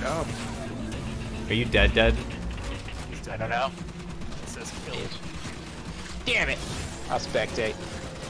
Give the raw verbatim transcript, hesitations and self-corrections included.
Oh. Are you dead, dead? I don't know. It says killed. Damn it! I'll spectate.